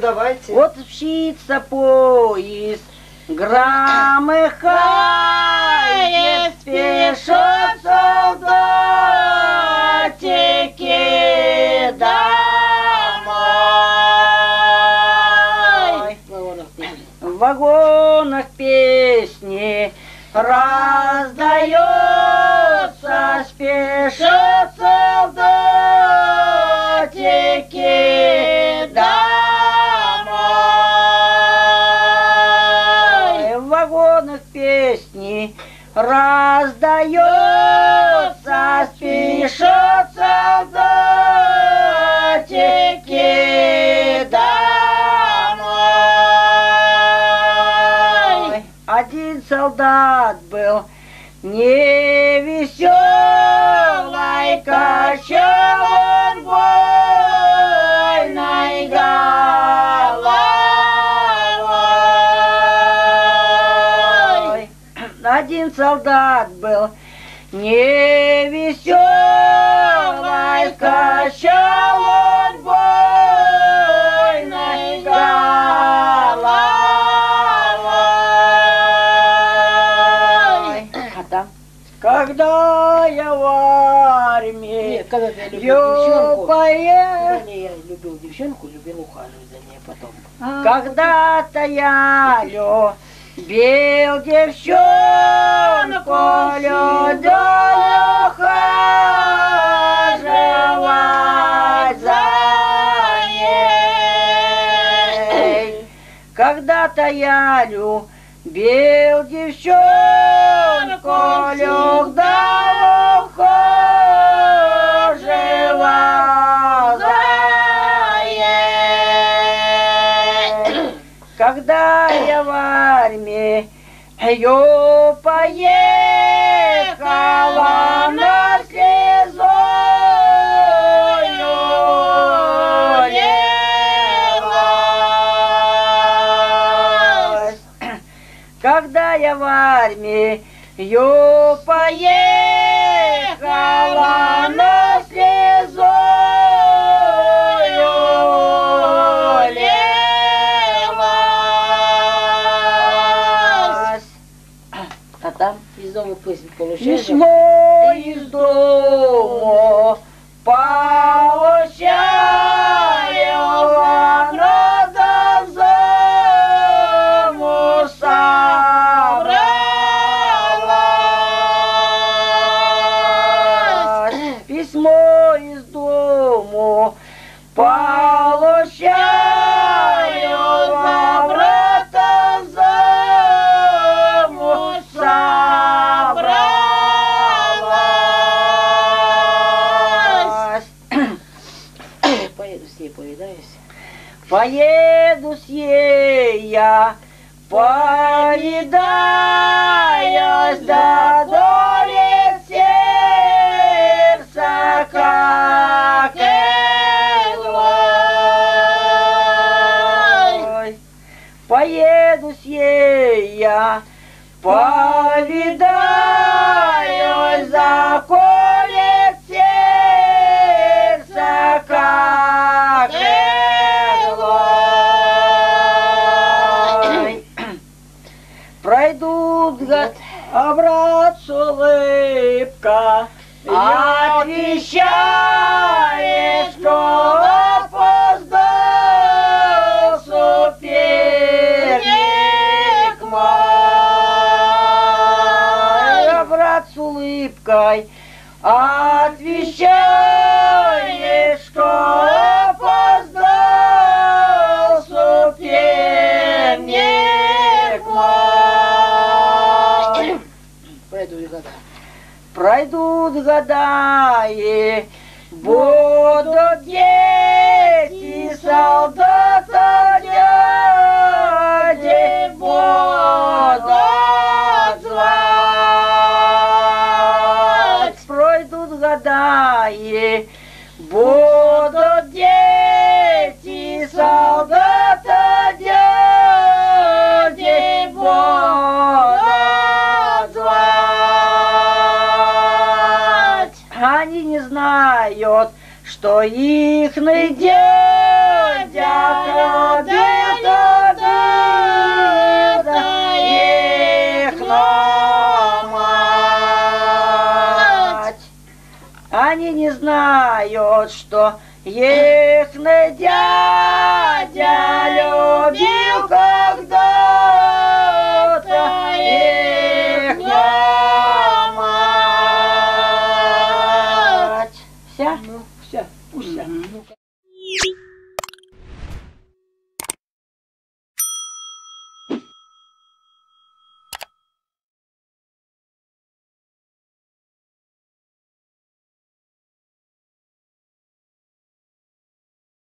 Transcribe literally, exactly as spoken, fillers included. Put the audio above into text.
давайте. Вот мчится поезд, громыхает, спешат солдатики домой. В вагонах песни раздается, спешат солдатики домой. В вагонах песни раздается, спешат солдатики домой. Один солдат был невеселый, качал он вольной головой. Один солдат был невеселый, качал он вольной головой. А там? Когда я в армии, Нет, когда я любил девчонку, поехал. когда я любил девчонку, любил ухаживать за ней потом. А, когда-то я любил девчонку, любил ухаживать за ней. Когда-то я любил девчонку, любил ухаживать за ней. Когда я в армии ее поехала на слезою лилась. Когда я в армии ее поехала на слезою лилась. А там Из дома пусть получаешь. письмо из дому получаю, надо заму собралась. Письмо из дому получаю, обратно заму собралась. Поеду с ней повидаюсь. Поеду с ей я, повидаюсь, да долет сердце, как иглой. Поеду с ей я, повидаюсь, заколет сердце, как иглой. Пройдут год, обратится улыбка, отвечает, что опоздал соперник мой. Обрат с улыбкой отвечает, что опоздал соперник мой. Пройду и года. Пройдут года и будут дети солдата дяди будут звать. Пройдут года и будут дети солдата дяди будут звать. Они не знают, что ихный дядя любил, их мать. Они не знают, что их дядя любил, как